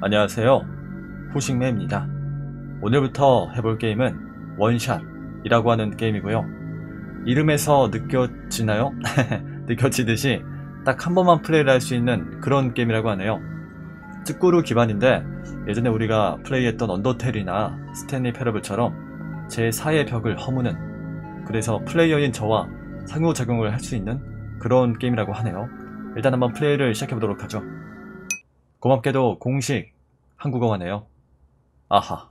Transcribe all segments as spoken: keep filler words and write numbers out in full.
안녕하세요, 호식매입니다. 오늘부터 해볼 게임은 원샷이라고 하는 게임이고요. 이름에서 느껴지나요? 느껴지듯이 딱 한 번만 플레이를 할 수 있는 그런 게임이라고 하네요. 찌꾸루 기반인데 예전에 우리가 플레이했던 언더텔이나 스탠리 패러블처럼 제사의 벽을 허무는, 그래서 플레이어인 저와 상호작용을 할 수 있는 그런 게임이라고 하네요. 일단 한번 플레이를 시작해보도록 하죠. 고맙게도 공식 한국어화네요. 아하.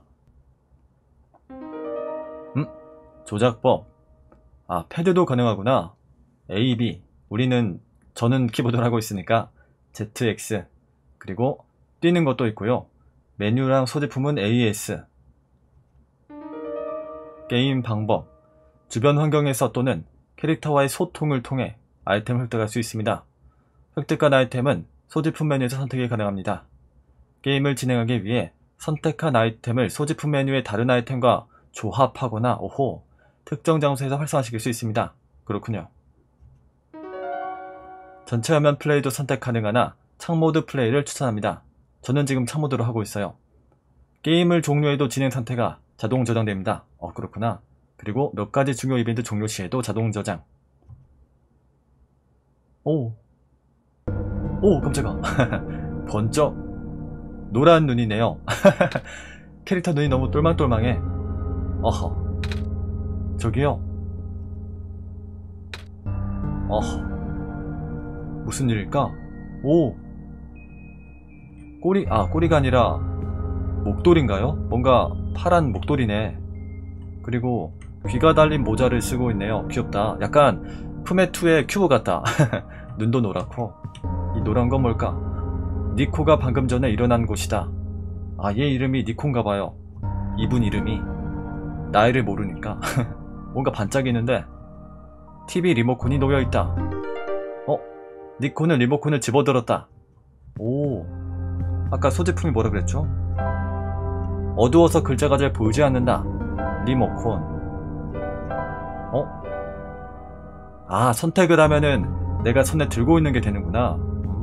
음? 조작법. 아, 패드도 가능하구나. A, B. 우리는, 저는 키보드를 하고 있으니까 Z, X. 그리고 뛰는 것도 있고요. 메뉴랑 소지품은 A, S. 게임 방법. 주변 환경에서 또는 캐릭터와의 소통을 통해 아이템을 획득할 수 있습니다. 획득한 아이템은 소지품 메뉴에서 선택이 가능합니다. 게임을 진행하기 위해 선택한 아이템을 소지품 메뉴의 다른 아이템과 조합하거나 오호, 특정 장소에서 활성화시킬 수 있습니다. 그렇군요. 전체 화면 플레이도 선택 가능하나 창모드 플레이를 추천합니다. 저는 지금 창모드로 하고 있어요. 게임을 종료해도 진행 상태가 자동 저장됩니다. 어, 그렇구나. 그리고 몇 가지 중요 이벤트 종료 시에도 자동 저장. 오, 오, 깜짝아. 번쩍. 노란 눈이네요. 캐릭터 눈이 너무 똘망똘망해. 어허. 저기요. 어허. 무슨 일일까? 오. 꼬리, 아, 꼬리가 아니라 목도리인가요? 뭔가 파란 목도리네. 그리고 귀가 달린 모자를 쓰고 있네요. 귀엽다. 약간 푸메투의 큐브 같다. 눈도 노랗고. 이 노란 건 뭘까? 니코가 방금 전에 일어난 곳이다. 아, 얘 이름이 니코인가봐요. 이분 이름이. 나이를 모르니까. 뭔가 반짝이는데 티비 리모컨이 놓여있다. 어? 니코는 리모컨을 집어들었다. 오. 아까 소지품이 뭐라 그랬죠? 어두워서 글자가 잘 보이지 않는다. 리모컨. 어? 아, 선택을 하면은 내가 손에 들고 있는 게 되는구나.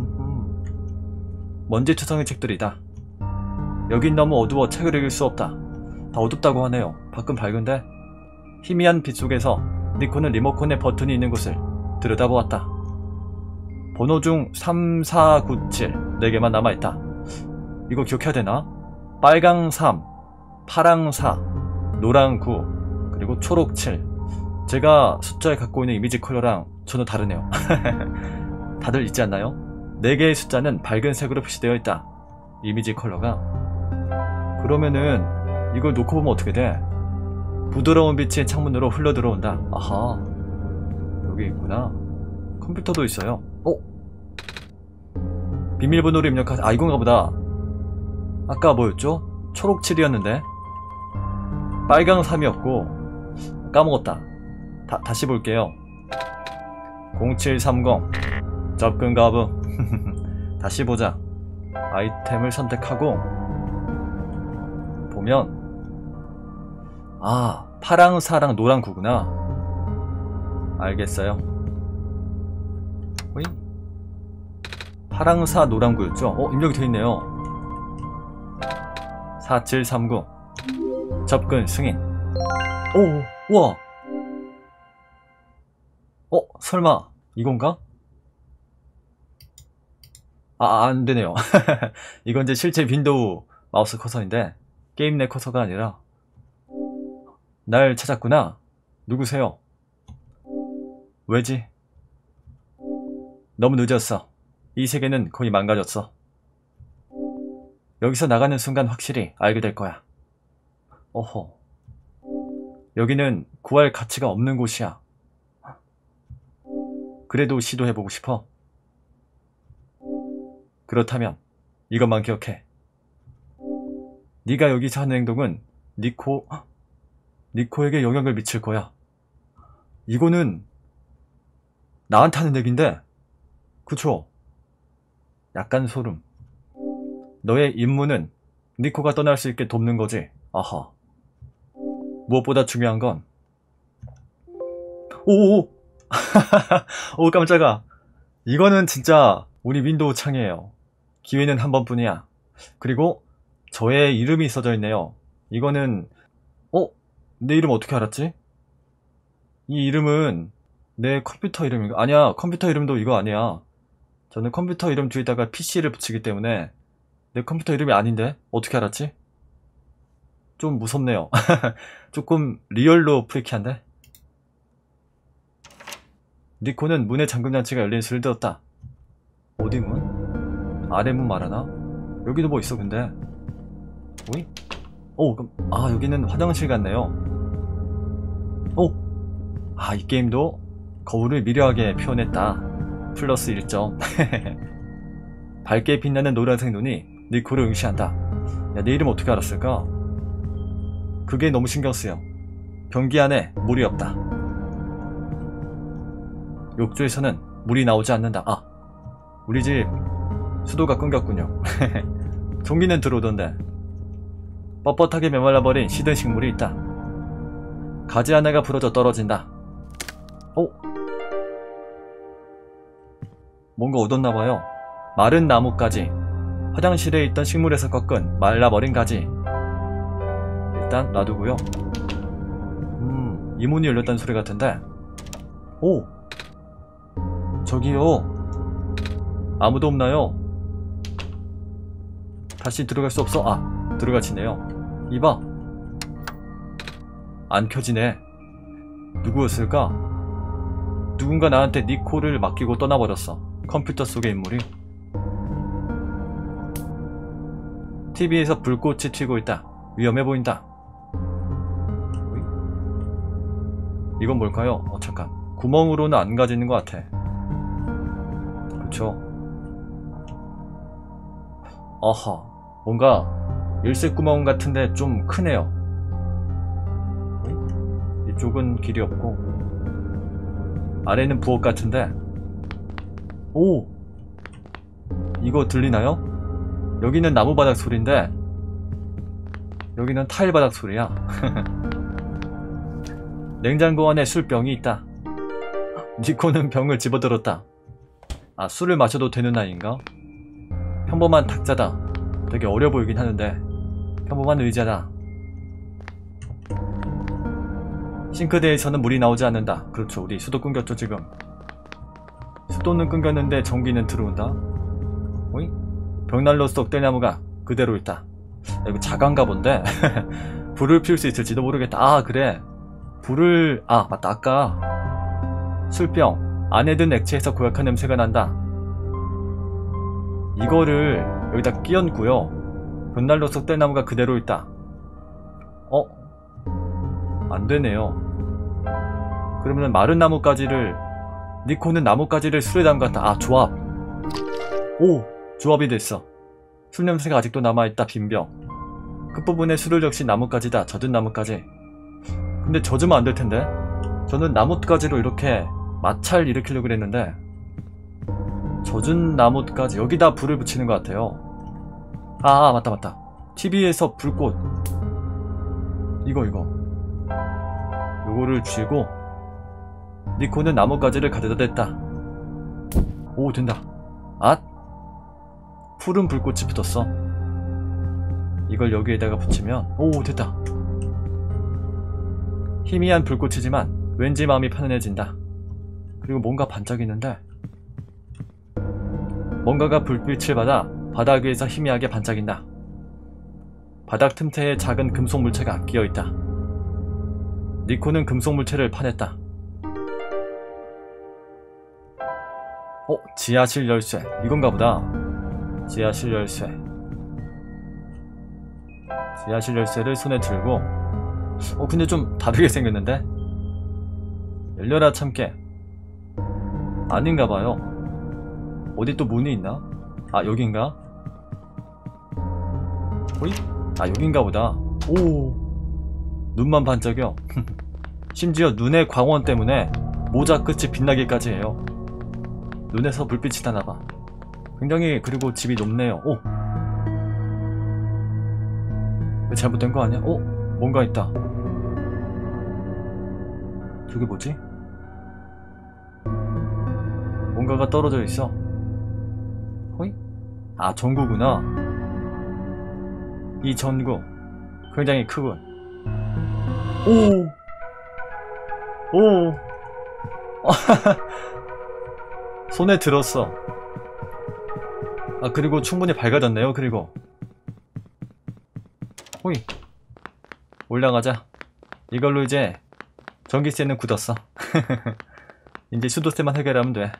먼지 투성이 책들이다. 여긴 너무 어두워 책을 읽을 수 없다. 다 어둡다고 하네요. 밖은 밝은데? 희미한 빛 속에서 니코는 리모컨의 버튼이 있는 곳을 들여다보았다. 번호 중 삼, 사, 구, 칠 네 개만 남아있다. 이거 기억해야 되나? 빨강 삼, 파랑 사, 노랑 구, 그리고 초록 칠. 제가 숫자에 갖고 있는 이미지 컬러랑 전혀 다르네요. 다들 있지 않나요? 네 개의 숫자는 밝은 색으로 표시되어 있다. 이미지 컬러가. 그러면은 이걸 놓고 보면 어떻게 돼? 부드러운 빛이 창문으로 흘러 들어온다. 아하. 여기 있구나. 컴퓨터도 있어요. 어? 비밀번호를 입력하... 아, 이건가 보다. 아까 뭐였죠? 초록 칠이었는데 빨강 삼이었고 까먹었다. 다, 다시 볼게요. 공칠삼공 접근 거부. 다시 보자. 아이템을 선택하고 보면, 아, 파랑 사랑 노랑 구구나. 알겠어요. 어이? 파랑 사 노랑 구였죠? 어, 입력이 돼있네요. 사칠삼구 접근 승인. 오, 우와. 어, 설마 이건가? 아, 안되네요. 이건 이제 실제 윈도우 마우스 커서인데 게임 내 커서가 아니라. 날 찾았구나. 누구세요? 왜지? 너무 늦었어. 이 세계는 거의 망가졌어. 여기서 나가는 순간 확실히 알게 될 거야. 어허. 여기는 구할 가치가 없는 곳이야. 그래도 시도해보고 싶어. 그렇다면 이것만 기억해. 네가 여기서 하는 행동은 니코, 니코에게 영향을 미칠 거야. 이거는 나한테 하는 얘긴데, 그쵸? 약간 소름. 너의 임무는 니코가 떠날 수 있게 돕는 거지. 아하. 무엇보다 중요한 건, 오오. 오, 깜짝아. 이거는 진짜 우리 윈도우 창이에요. 기회는 한 번뿐이야. 그리고 저의 이름이 써져 있네요. 이거는 어? 내 이름 어떻게 알았지? 이 이름은 내 컴퓨터 이름인가? 아니야, 컴퓨터 이름도 이거 아니야. 저는 컴퓨터 이름 뒤에다가 피씨를 붙이기 때문에 내 컴퓨터 이름이 아닌데? 어떻게 알았지? 좀 무섭네요. 조금 리얼로 프리키한데? 니코는 문의 잠금장치가 열린 소리를 들었다. 어디 문? 아래 문 말하나? 여기도 뭐 있어 근데? 오이? 오, 그럼 아 여기는 화장실 같네요. 오! 아 이 게임도 거울을 미려하게 표현했다. 플러스 일 점. 밝게 빛나는 노란색 눈이 니코를 응시한다. 야, 내 이름 어떻게 알았을까? 그게 너무 신경쓰여. 변기 안에 물이 없다. 욕조에서는 물이 나오지 않는다. 아, 우리 집 수도가 끊겼군요. 전기는 들어오던데. 뻣뻣하게 메말라버린 시든 식물이 있다. 가지 하나가 부러져 떨어진다. 어? 뭔가 얻었나봐요. 마른 나뭇가지. 화장실에 있던 식물에서 꺾은 말라버린 가지. 일단 놔두고요. 음, 이 문이 열렸다는 소리 같은데. 오! 저기요. 아무도 없나요? 다시 들어갈 수 없어. 아, 들어가지네요. 이봐. 안 켜지네. 누구였을까? 누군가 나한테 니코를 맡기고 떠나버렸어. 컴퓨터 속의 인물이. 티비에서 불꽃이 튀고 있다. 위험해 보인다. 이건 뭘까요? 어 잠깐. 구멍으로는 안 가지는 것 같아. 그쵸. 어허. 뭔가 일색구멍 같은데 좀 크네요. 이쪽은 길이 없고 아래는 부엌 같은데. 오! 이거 들리나요? 여기는 나무 바닥 소리인데 여기는 타일 바닥 소리야. 냉장고 안에 술병이 있다. 니코는 병을 집어들었다. 아, 술을 마셔도 되는 나이인가? 평범한 탁자다. 되게 어려 보이긴 하는데 평범한 의자다. 싱크대에서는 물이 나오지 않는다. 그렇죠, 우리 수도 끊겼죠 지금. 수도는 끊겼는데 전기는 들어온다. 어이? 벽난로 속 떼나무가 그대로 있다. 야, 이거 자간가 본데? 불을 피울 수 있을지도 모르겠다. 아 그래, 불을... 아 맞다, 아까 술병 안에 든 액체에서 고약한 냄새가 난다. 이거를 여기다 끼얹고요. 벽난로 속 떼나무가 그대로 있다. 어? 안되네요. 그러면 마른 나뭇가지를... 니코는 나뭇가지를 술에 담갔다. 아, 조합. 오! 조합이 됐어. 술 냄새가 아직도 남아있다. 빈병. 끝부분에 술을 적신 나뭇가지다. 젖은 나뭇가지. 근데 젖으면 안 될 텐데. 저는 나뭇가지로 이렇게 마찰 일으키려고 그랬는데 젖은 나뭇가지. 여기다 불을 붙이는 것 같아요. 아 맞다 맞다. 티비에서 불꽃. 이거 이거 요거를 쥐고 니코는 나뭇가지를 가져다 댔다. 오 된다. 앗! 푸른 불꽃이 붙었어. 이걸 여기에다가 붙이면 오 됐다. 희미한 불꽃이지만 왠지 마음이 편안해진다. 그리고 뭔가 반짝이는데 뭔가가 불빛을 받아 바닥 위에서 희미하게 반짝인다. 바닥 틈새에 작은 금속 물체가 끼어있다. 니코는 금속 물체를 파냈다. 어? 지하실 열쇠. 이건가 보다. 지하실 열쇠. 지하실 열쇠를 손에 들고 어 근데 좀 다르게 생겼는데? 열려라 참깨. 아닌가봐요. 어디 또 문이 있나? 아 여긴가? 어이? 아 여긴가 보다. 오 눈만 반짝여. 심지어 눈의 광원 때문에 모자 끝이 빛나기까지 해요. 눈에서 불빛이 나나봐. 굉장히 그리고 집이 높네요. 오! 잘못된 거 아니야? 오! 뭔가 있다. 저게 뭐지? 뭔가가 떨어져 있어. 호이? 아 전구구나. 이 전구 굉장히 크군. 오! 오! 손에 들었어. 아, 그리고 충분히 밝아졌네요. 그리고 호이, 올라가자. 이걸로 이제 전기세는 굳었어. 이제 수도세만 해결하면 돼.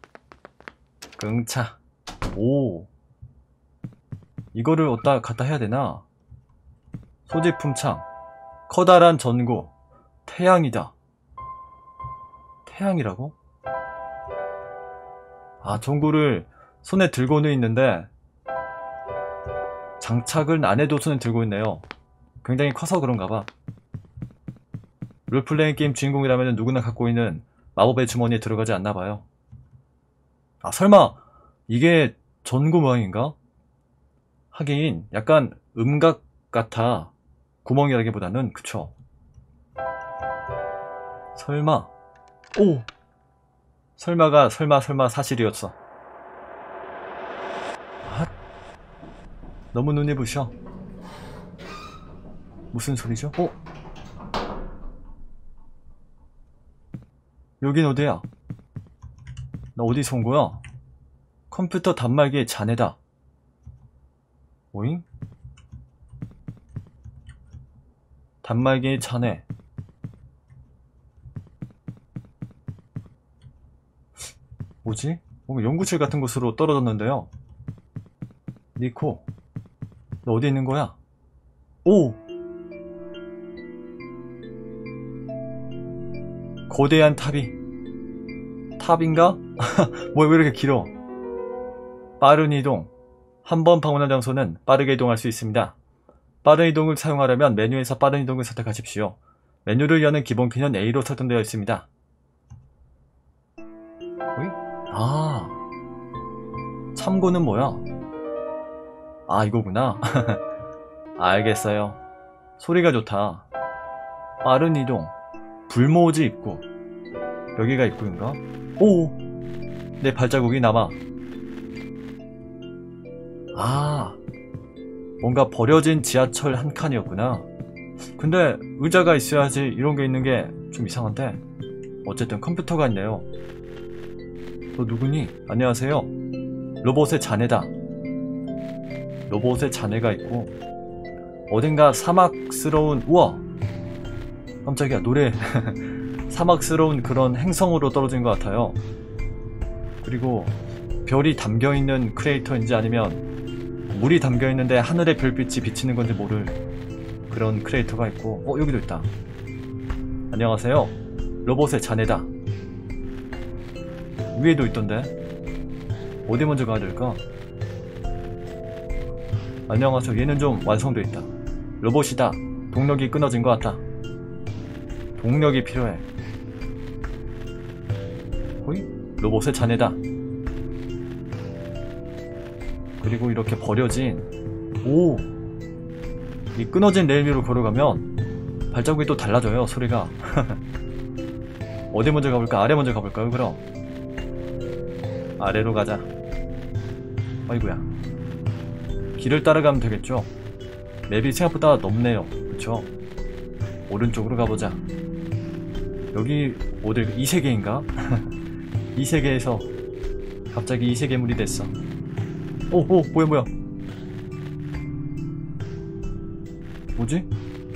끙차. 오, 이거를 어디다 갖다 해야 되나? 소지품 창, 커다란 전구, 태양이다. 태양이라고? 아, 전구를 손에 들고는 있는데 장착을 안 해도 손에 들고 있네요. 굉장히 커서 그런가봐. 롤플레잉 게임 주인공이라면 누구나 갖고 있는 마법의 주머니에 들어가지 않나봐요. 아, 설마 이게 전구 모양인가? 하긴 약간 음각 같아. 구멍이라기보다는. 그쵸? 설마. 오! 설마가 설마 설마 사실이었어. 아, 너무 눈이 부셔. 무슨 소리죠? 어? 여긴 어디야? 나 어디서 온 거야? 컴퓨터 단말기의 잔해다. 오잉? 단말기의 잔해. 뭐지? 뭔가 연구실 같은 곳으로 떨어졌는데요. 니코, 너 어디 있는 거야? 오! 거대한 탑이. 탑인가? 뭐야, 왜 이렇게 길어? 빠른 이동. 한 번 방문한 장소는 빠르게 이동할 수 있습니다. 빠른 이동을 사용하려면 메뉴에서 빠른 이동을 선택하십시오. 메뉴를 여는 기본 키는 A로 설정되어 있습니다. 어이? 아, 참고는 뭐야? 아, 이거구나. 알겠어요. 소리가 좋다. 빠른 이동, 불모지 입구. 여기가 입구인가? 오! 내 발자국이 남아. 아, 뭔가 버려진 지하철 한 칸이었구나. 근데 의자가 있어야지 이런 게 있는 게 좀 이상한데. 어쨌든 컴퓨터가 있네요. 너 누구니? 안녕하세요. 로봇의 자네다. 로봇의 자네가 있고 어딘가 사막스러운, 우와! 깜짝이야, 노래. 사막스러운 그런 행성으로 떨어진 것 같아요. 그리고 별이 담겨있는 크레이터인지 아니면 물이 담겨있는데 하늘의 별빛이 비치는 건지 모를 그런 크레이터가 있고. 어, 여기도 있다. 안녕하세요. 로봇의 자네다. 위에도 있던데. 어디 먼저 가야 될까? 안녕하세요. 얘는 좀 완성돼 있다. 로봇이다. 동력이 끊어진 것 같다. 동력이 필요해. 호이? 로봇의 자네다. 그리고 이렇게 버려진, 오! 이 끊어진 레일 위로 걸어가면 발자국이 또 달라져요, 소리가. 어디 먼저 가볼까? 아래 먼저 가볼까요, 그럼? 아래로 가자. 아이고야. 길을 따라가면 되겠죠? 맵이 생각보다 넓네요. 그쵸? 오른쪽으로 가보자. 여기 어딜, 이 세계인가? 이 세계에서 갑자기 이 세계물이 됐어. 오오, 뭐야 뭐야. 뭐지?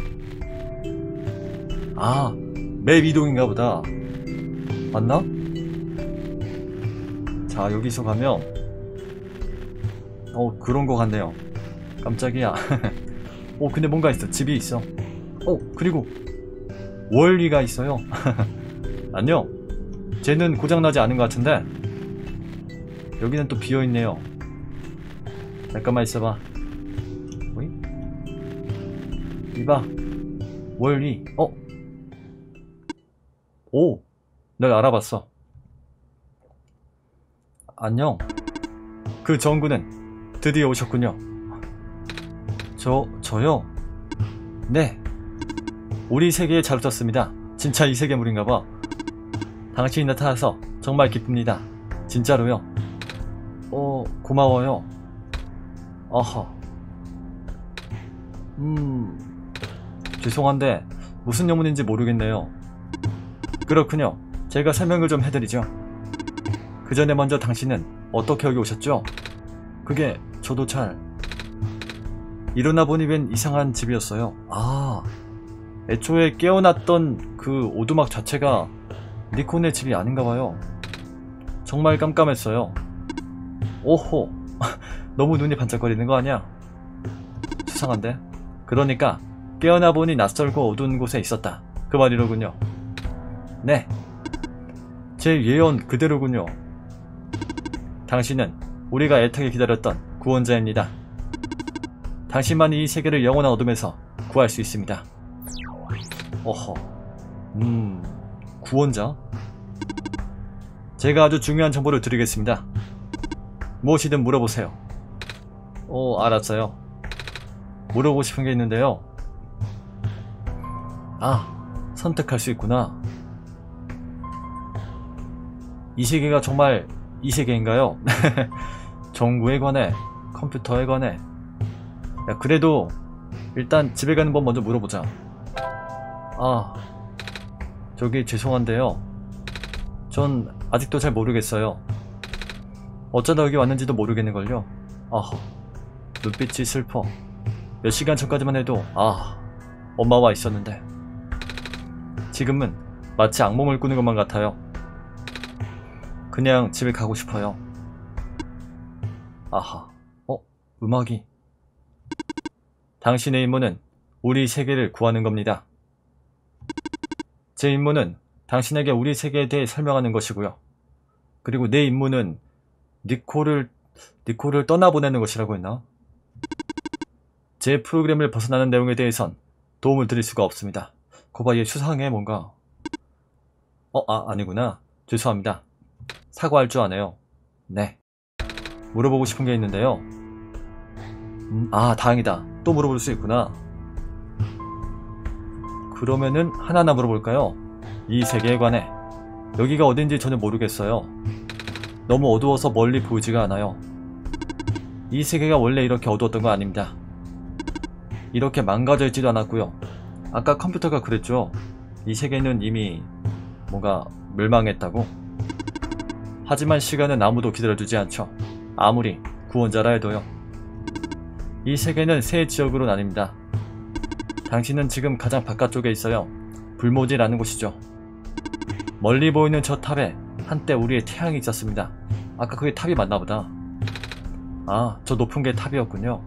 아, 맵 이동인가 보다. 맞나? 자, 여기서 가면 어, 그런 거 같네요. 깜짝이야. 오, 근데 뭔가 있어. 집이 있어. 어, 그리고 월리가 있어요. 안녕. 쟤는 고장나지 않은 것 같은데 여기는 또 비어있네요. 잠깐만 있어봐. 어이? 이봐, 월리. 어? 오, 널 알아봤어. 안녕. 그 정구는 드디어 오셨군요. 저, 저요? 네. 우리 세계에 잘 오셨습니다. 진짜 이 세계물인가봐. 당신이 나타나서 정말 기쁩니다. 진짜로요. 어, 고마워요. 어허. 음... 죄송한데 무슨 영문인지 모르겠네요. 그렇군요. 제가 설명을 좀 해드리죠. 그 전에 먼저 당신은 어떻게 여기 오셨죠? 그게 저도 잘... 일어나 보니 웬 이상한 집이었어요. 아... 애초에 깨어났던 그 오두막 자체가 니콘의 집이 아닌가봐요. 정말 깜깜했어요. 오호... 너무 눈이 반짝거리는 거 아니야? 수상한데? 그러니까 깨어나 보니 낯설고 어두운 곳에 있었다. 그 말이로군요. 네. 제 예언 그대로군요. 당신은 우리가 애타게 기다렸던 구원자입니다. 당신만이 이 세계를 영원한 어둠에서 구할 수 있습니다. 어허... 음... 구원자? 제가 아주 중요한 정보를 드리겠습니다. 무엇이든 물어보세요. 어... 알았어요. 물어보고 싶은 게 있는데요. 아... 선택할 수 있구나. 이 세계가 정말 이 세계인가요? 정부에 관해, 컴퓨터에 관해. 야, 그래도 일단 집에 가는 법 먼저 물어보자. 아... 저기 죄송한데요. 전 아직도 잘 모르겠어요. 어쩌다 여기 왔는지도 모르겠는걸요. 아하... 눈빛이 슬퍼. 몇 시간 전까지만 해도 아... 엄마와 있었는데 지금은 마치 악몽을 꾸는 것만 같아요. 그냥 집에 가고 싶어요. 아하... 어? 음악이... 당신의 임무는 우리 세계를 구하는 겁니다. 제 임무는 당신에게 우리 세계에 대해 설명하는 것이고요. 그리고 내 임무는 니코를... 니코를 떠나보내는 것이라고 했나? 제 프로그램을 벗어나는 내용에 대해선 도움을 드릴 수가 없습니다. 거봐, 얘 수상해 뭔가. 어? 아, 아니구나. 죄송합니다. 사과할 줄 아네요. 네. 물어보고 싶은 게 있는데요. 음, 아, 다행이다. 또 물어볼 수 있구나. 그러면은 하나하나 물어볼까요? 이 세계에 관해. 여기가 어딘지 전혀 모르겠어요. 너무 어두워서 멀리 보이지가 않아요. 이 세계가 원래 이렇게 어두웠던 거 아닙니다. 이렇게 망가져 있지도 않았고요. 아까 컴퓨터가 그랬죠. 이 세계는 이미 뭔가 멸망했다고. 하지만 시간은 아무도 기다려주지 않죠. 아무리 구원자라 해도요. 이 세계는 세 지역으로 나뉩니다. 당신은 지금 가장 바깥쪽에 있어요. 불모지라는 곳이죠. 멀리 보이는 저 탑에 한때 우리의 태양이 있었습니다. 아까 그게 탑이 맞나보다. 아, 저 높은 게 탑이었군요.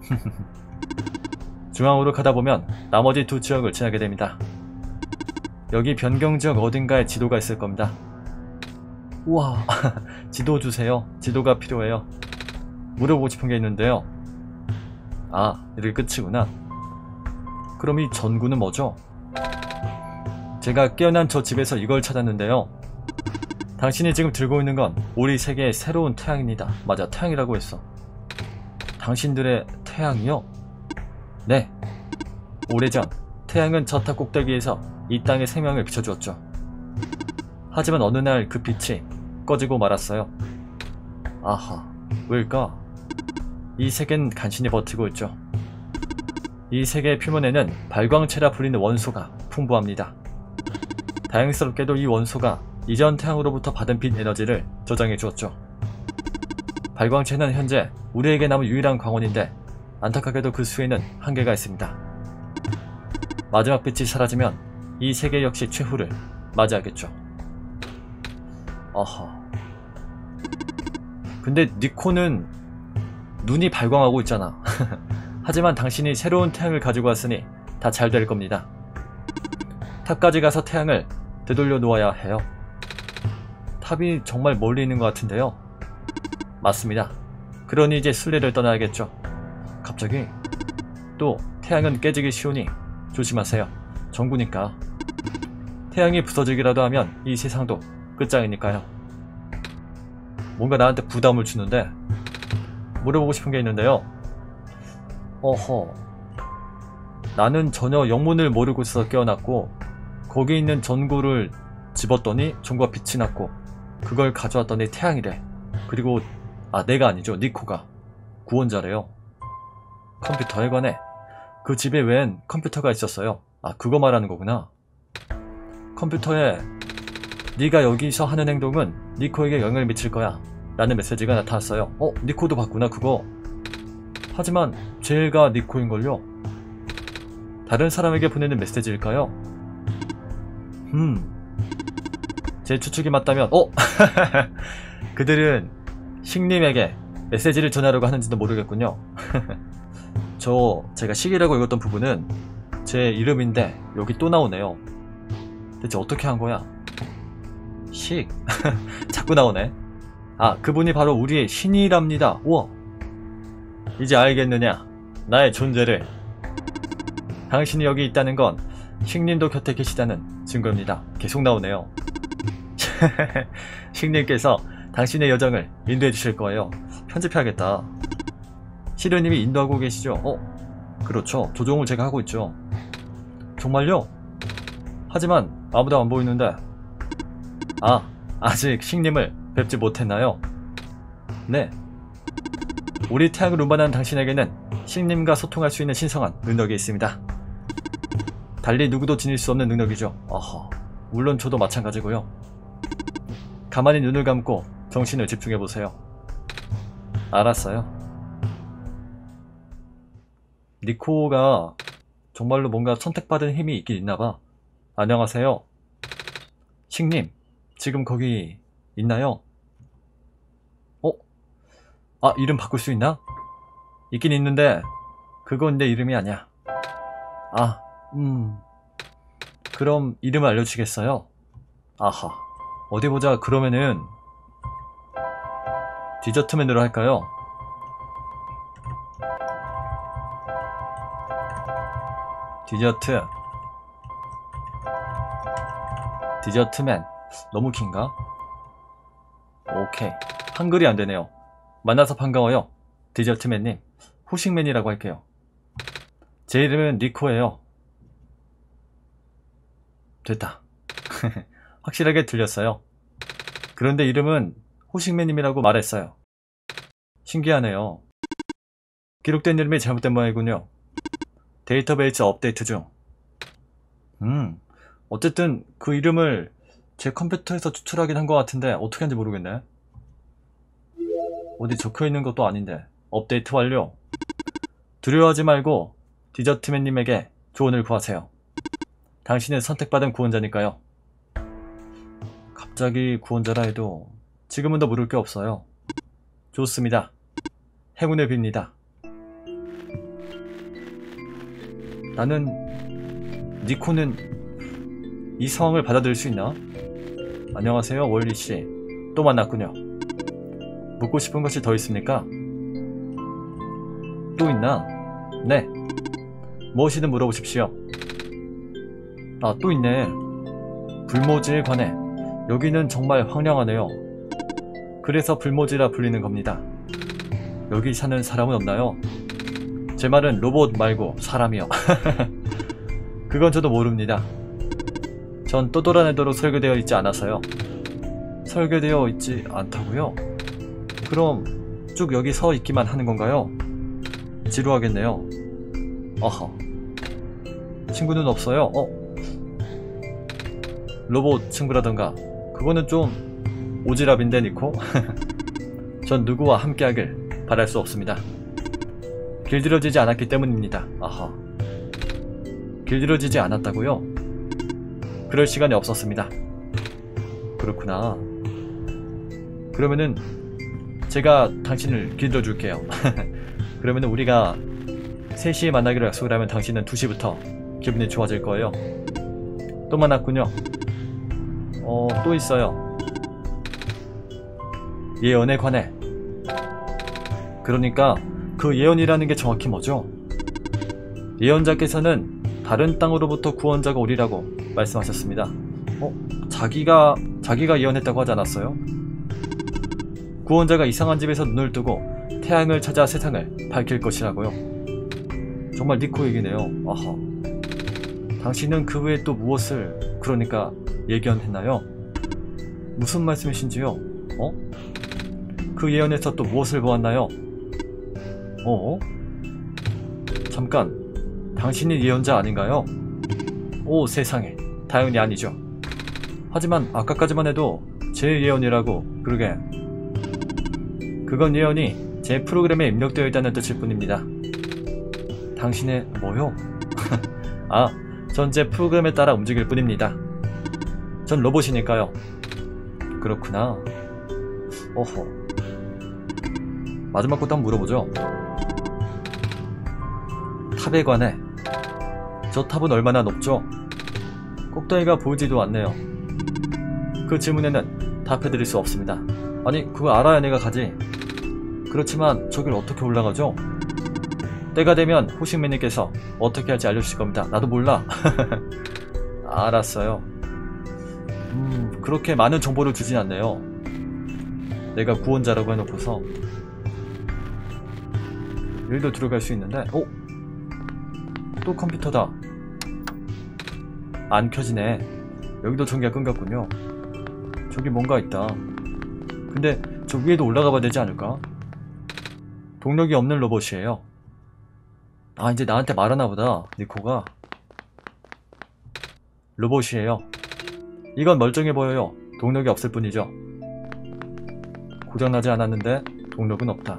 중앙으로 가다보면 나머지 두 지역을 지나게 됩니다. 여기 변경지역 어딘가에 지도가 있을 겁니다. 우와, 지도 주세요. 지도가 필요해요. 물어보고 싶은 게 있는데요. 아, 이렇게 끝이구나. 그럼 이 전구는 뭐죠? 제가 깨어난 저 집에서 이걸 찾았는데요. 당신이 지금 들고 있는 건 우리 세계의 새로운 태양입니다. 맞아, 태양이라고 했어. 당신들의 태양이요? 네. 오래전 태양은 저 탑 꼭대기에서 이 땅에 생명을 비춰주었죠. 하지만 어느 날 그 빛이 꺼지고 말았어요. 아하, 왜일까? 이 세계는 간신히 버티고 있죠. 이 세계의 표면에는 발광체라 불리는 원소가 풍부합니다. 다행스럽게도 이 원소가 이전 태양으로부터 받은 빛 에너지를 저장해 주었죠. 발광체는 현재 우리에게 남은 유일한 광원인데 안타깝게도 그 수에는 한계가 있습니다. 마지막 빛이 사라지면 이 세계 역시 최후를 맞이하겠죠. 어허. 근데 니코는 눈이 발광하고 있잖아. 하지만 당신이 새로운 태양을 가지고 왔으니 다 잘 될 겁니다. 탑까지 가서 태양을 되돌려 놓아야 해요. 탑이 정말 멀리 있는 것 같은데요. 맞습니다. 그러니 이제 순례를 떠나야겠죠. 갑자기 또 태양은 깨지기 쉬우니 조심하세요. 정구니까. 태양이 부서지기라도 하면 이 세상도 끝장이니까요. 뭔가 나한테 부담을 주는데 물어보고 싶은 게 있는데요. 어허. 나는 전혀 영문을 모르고 있어서 깨어났고 거기 있는 전구를 집었더니 전구가 빛이 났고 그걸 가져왔더니 태양이래. 그리고 아 내가 아니죠. 니코가 구원자래요. 컴퓨터에 관해 그 집에 웬 컴퓨터가 있었어요. 아, 그거 말하는 거구나. 컴퓨터에 네가 여기서 하는 행동은 니코에게 영향을 미칠 거야 라는 메시지가 나타났어요. 어? 니코도 봤구나 그거. 하지만 제일가 니코인걸요? 다른 사람에게 보내는 메시지일까요? 음... 제 추측이 맞다면 어? 그들은 싱님에게 메시지를 전하려고 하는지도 모르겠군요. 저 제가 식이라고 읽었던 부분은 제 이름인데 여기 또 나오네요. 대체 어떻게 한 거야? 식? 자꾸 나오네. 아, 그분이 바로 우리의 신이랍니다. 우와. 이제 알겠느냐 나의 존재를. 당신이 여기 있다는 건 식님도 곁에 계시다는 증거입니다. 계속 나오네요. 식님께서 당신의 여정을 인도해 주실 거예요. 편집해야겠다. 시르님이 인도하고 계시죠? 어? 그렇죠. 조종을 제가 하고 있죠. 정말요? 하지만 아무도 안 보이는데. 아, 아직 식님을 뵙지 못했나요? 네. 우리 태양을 운반한 당신에게는 식님과 소통할 수 있는 신성한 능력이 있습니다. 달리 누구도 지닐 수 없는 능력이죠. 어허, 물론 저도 마찬가지고요. 가만히 눈을 감고 정신을 집중해보세요. 알았어요. 니코가 정말로 뭔가 선택받은 힘이 있긴 있나봐. 안녕하세요. 식님, 지금 거기 있나요? 어? 아, 이름 바꿀 수 있나? 있긴 있는데 그건 내 이름이 아니야. 아, 음... 그럼 이름을 알려주시겠어요? 아하, 어디 보자. 그러면은 디저트맨으로 할까요? 디저트 디저트맨. 너무 긴가? 오케이. 한글이 안되네요. 만나서 반가워요. 디저트맨님. 후식맨이라고 할게요. 제 이름은 니코예요. 됐다. 확실하게 들렸어요. 그런데 이름은 호식맨님이라고 말했어요. 신기하네요. 기록된 이름이 잘못된 모양이군요. 데이터베이스 업데이트 중. 음, 어쨌든 그 이름을 제 컴퓨터에서 추출하긴 한 것 같은데 어떻게 하는지 모르겠네. 어디 적혀있는 것도 아닌데. 업데이트 완료. 두려워하지 말고 디저트맨님에게 조언을 구하세요. 당신은 선택받은 구원자니까요. 갑자기 구원자라 해도 지금은 더 물을 게 없어요. 좋습니다. 행운을 빕니다. 나는... 니코는 이 상황을 받아들일 수 있나? 안녕하세요, 월리씨. 또 만났군요. 묻고 싶은 것이 더 있습니까? 또 있나? 네. 무엇이든 물어보십시오. 아, 또 있네. 불모지에 관해. 여기는 정말 황량하네요. 그래서 불모지라 불리는 겁니다. 여기 사는 사람은 없나요? 제 말은 로봇 말고 사람이요. 그건 저도 모릅니다. 전 또돌아내도록 설계되어 있지 않아서요. 설계되어 있지 않다고요? 그럼 쭉 여기 서 있기만 하는 건가요? 지루하겠네요. 어허. 친구는 없어요? 어? 로봇 친구라던가. 그거는 좀 오지랖인데, 니코? 전 누구와 함께하길 바랄 수 없습니다. 길들여지지 않았기 때문입니다. 아하. 길들여지지 않았다고요? 그럴 시간이 없었습니다. 그렇구나. 그러면은 제가 당신을 길들여줄게요. 그러면은 우리가 세 시에 만나기로 약속을 하면 당신은 두 시부터 기분이 좋아질 거예요. 또 만났군요. 어, 또 있어요. 예언에 관해. 그러니까 그 예언이라는 게 정확히 뭐죠? 예언자께서는 다른 땅으로부터 구원자가 오리라고 말씀하셨습니다. 어? 자기가 자기가 예언했다고 하지 않았어요? 구원자가 이상한 집에서 눈을 뜨고 태양을 찾아 세상을 밝힐 것이라고요. 정말 니코 얘기네요. 아하. 당신은 그 외에 또 무엇을 그러니까 예견했나요? 무슨 말씀이신지요? 어? 그 예언에서 또 무엇을 보았나요? 어? 잠깐. 당신이 예언자 아닌가요? 오 세상에, 당연히 아니죠. 하지만 아까까지만 해도 제 예언이라고. 그러게. 그건 예언이 제 프로그램에 입력되어 있다는 뜻일 뿐입니다. 당신의 뭐요? 아, 전 제 프로그램에 따라 움직일 뿐입니다. 전 로봇이니까요. 그렇구나. 어허. 마지막 것도 한번 물어보죠. 탑에 관해. 저 탑은 얼마나 높죠? 꼭대기가 보이지도 않네요. 그 질문에는 답해드릴 수 없습니다. 아니, 그거 알아야 내가 가지. 그렇지만 저길 어떻게 올라가죠? 때가 되면 호식맨님께서 어떻게 할지 알려주실 겁니다. 나도 몰라. 알았어요. 음, 그렇게 많은 정보를 주진 않네요. 내가 구원자라고 해놓고서. 여기도 들어갈 수 있는데, 어? 또 컴퓨터다. 안 켜지네. 여기도 전기가 끊겼군요. 저기 뭔가 있다. 근데 저 위에도 올라가 봐야 되지 않을까? 동력이 없는 로봇이에요. 아, 이제 나한테 말하나 보다, 니코가. 로봇이에요. 이건 멀쩡해 보여요. 동력이 없을 뿐이죠. 고장나지 않았는데 동력은 없다.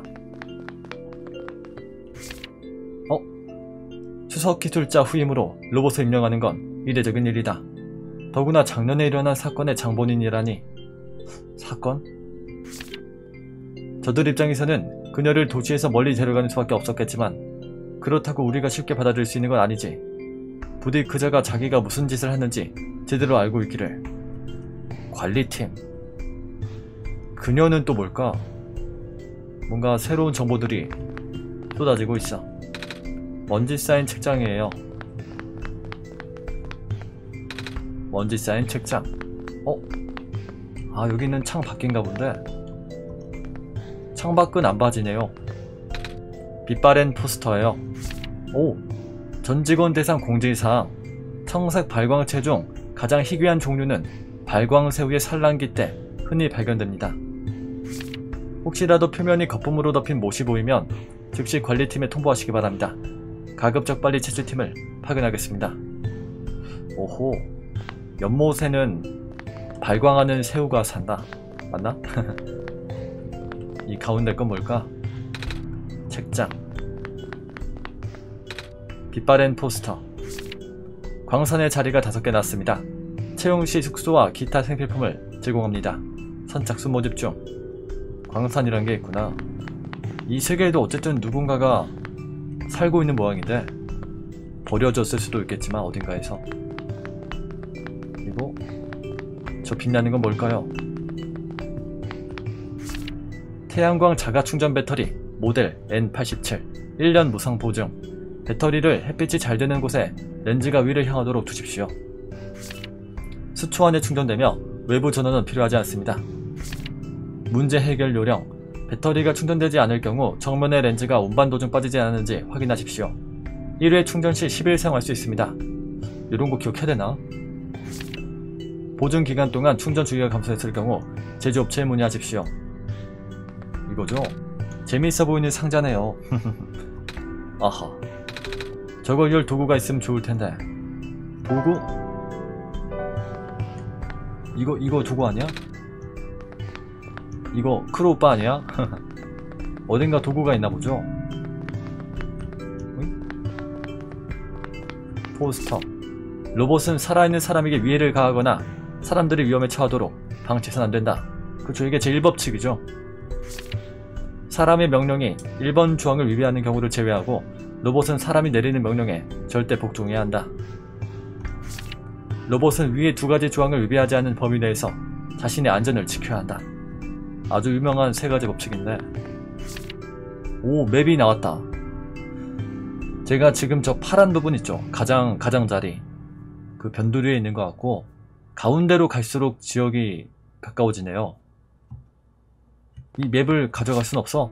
어? 수석 기술자 후임으로 로봇을 임명하는 건 이례적인 일이다. 더구나 작년에 일어난 사건의 장본인이라니. 사건? 저들 입장에서는 그녀를 도시에서 멀리 데려가는 수밖에 없었겠지만 그렇다고 우리가 쉽게 받아들일 수 있는 건 아니지. 부디 그자가 자기가 무슨 짓을 했는지 제대로 알고 있기를. 관리팀. 그녀는 또 뭘까? 뭔가 새로운 정보들이 쏟아지고 있어. 먼지 쌓인 책장이에요. 먼지 쌓인 책장. 어? 아, 여기는 창 밖인가 본데. 창밖은 안 봐지네요. 빛바랜 포스터예요. 오! 전 직원 대상 공지사항. 청색 발광체 중 가장 희귀한 종류는 발광새우의 산란기 때 흔히 발견됩니다. 혹시라도 표면이 거품으로 덮인 못이 보이면 즉시 관리팀에 통보하시기 바랍니다. 가급적 빨리 채취팀을 파견하겠습니다. 오호. 연못에는 발광하는 새우가 산다. 맞나? 이 가운데 건 뭘까? 책장. 빛바랜 포스터. 광산의 자리가 다섯 개 났습니다. 채용시 숙소와 기타 생필품을 제공합니다. 선착순 모집 중. 광산이란 게 있구나. 이 세계에도 어쨌든 누군가가 살고 있는 모양인데 버려졌을 수도 있겠지만 어딘가에서. 그리고 저 빛나는 건 뭘까요? 태양광 자가 충전 배터리 모델 엔 팔십칠. 일 년 무상 보증. 배터리를 햇빛이 잘 드는 곳에 렌즈가 위를 향하도록 두십시오. 수초 안에 충전되며 외부 전원은 필요하지 않습니다. 문제 해결 요령. 배터리가 충전되지 않을 경우 정면의 렌즈가 운반 도중 빠지지 않았는지 확인하십시오. 일 회 충전 시 십 일 사용할 수 있습니다. 이런 거 기억해야 되나? 보증 기간 동안 충전 주기가 감소했을 경우 제조업체에 문의하십시오. 이거죠? 재미있어 보이는 상자네요. 아하. 저걸 열 도구가 있으면 좋을 텐데. 도구? 이거 이거 도구 아니야? 이거 크로 오빠 아니야? 어딘가 도구가 있나 보죠? 응? 포스터. 로봇은 살아있는 사람에게 위해를 가하거나 사람들이 위험에 처하도록 방치해서는 안된다. 그쵸, 이게 제일 법칙이죠. 사람의 명령이 일 번 조항을 위배하는 경우를 제외하고 로봇은 사람이 내리는 명령에 절대 복종해야 한다. 로봇은 위의 두 가지 조항을 위배하지 않는 범위 내에서 자신의 안전을 지켜야 한다. 아주 유명한 세 가지 법칙인데. 오, 맵이 나왔다. 제가 지금 저 파란 부분 있죠? 가장 가장자리. 그 변두리에 있는 것 같고 가운데로 갈수록 지역이 가까워지네요. 이 맵을 가져갈 순 없어?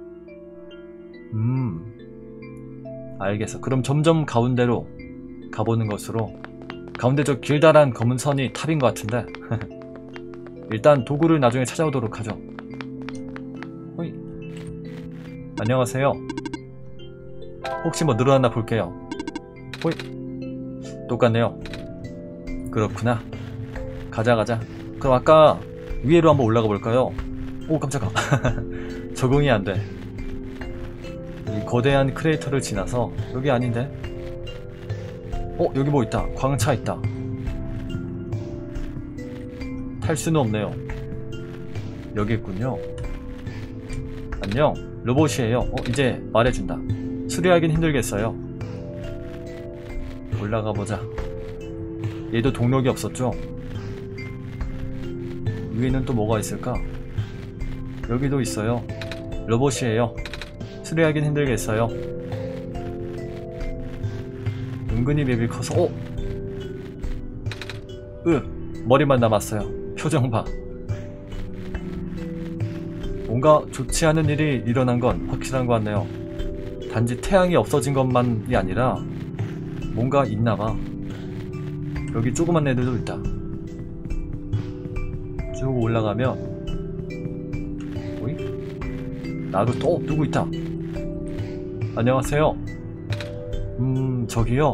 음... 알겠어. 그럼 점점 가운데로 가보는 것으로. 가운데 저 길다란 검은 선이 탑인 것 같은데. 일단 도구를 나중에 찾아오도록 하죠. 호이. 안녕하세요. 혹시 뭐 늘어났나 볼게요. 호이. 똑같네요. 그렇구나. 가자 가자. 그럼 아까 위로 한번 올라가 볼까요? 오 깜짝아. 적응이 안 돼. 이 거대한 크레이터를 지나서 여기 아닌데? 어 여기 뭐 있다. 광차 있다. 탈 수는 없네요. 여기 있군요. 안녕. 로봇이에요. 어 이제 말해준다. 수리하긴 힘들겠어요. 올라가보자. 얘도 동력이 없었죠? 위에는 또 뭐가 있을까? 여기도 있어요. 로봇이에요. 수리하긴 힘들겠어요. 은근히 맵이 커서 어? 으 머리만 남았어요. 표정 봐. 뭔가 좋지 않은 일이 일어난 건 확실한 것 같네요. 단지 태양이 없어진 것만이 아니라 뭔가 있나봐. 여기 조그만 애들도 있다. 쭉 올라가면 오이? 나도 또 누구 있다. 안녕하세요. 음 저기요.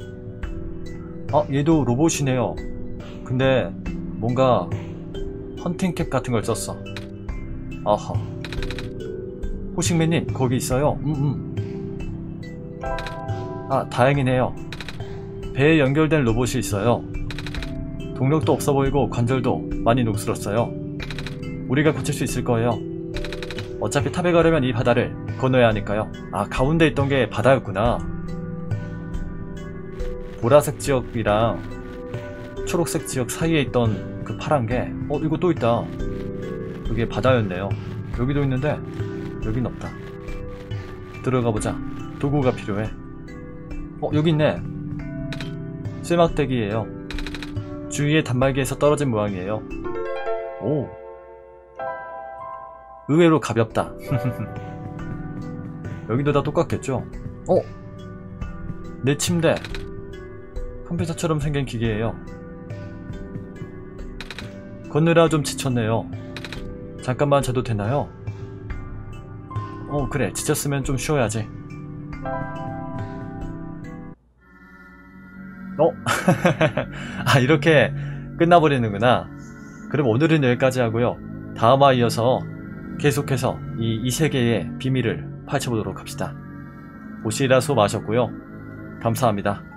아 얘도 로봇이네요. 근데 뭔가 헌팅캡 같은 걸 썼어. 아하. 호식맨님 거기 있어요. 음음. 아 다행이네요. 배에 연결된 로봇이 있어요. 동력도 없어 보이고 관절도 많이 녹슬었어요. 우리가 고칠 수 있을 거예요. 어차피 탑에 가려면 이 바다를 건너야 하니까요. 아 가운데 있던 게 바다였구나. 보라색 지역이랑 초록색 지역 사이에 있던 그 파란 게 어 이거 또 있다. 여기에 바다였네요. 여기도 있는데 여긴 없다. 들어가보자. 도구가 필요해. 어 여기 있네. 쇠막대기예요. 주위의 단말기에서 떨어진 모양이에요. 오 의외로 가볍다. 여기도 다 똑같겠죠? 어? 내 침대. 컴퓨터처럼 생긴 기계예요. 걷느라 좀 지쳤네요. 잠깐만 자도 되나요? 어 그래 지쳤으면 좀 쉬어야지. 어? 아 이렇게 끝나버리는구나. 그럼 오늘은 여기까지 하고요. 다음화 이어서 계속해서 이, 이 세계의 비밀을 파헤쳐보도록 합시다. 오시라 수고 많으셨고요. 감사합니다.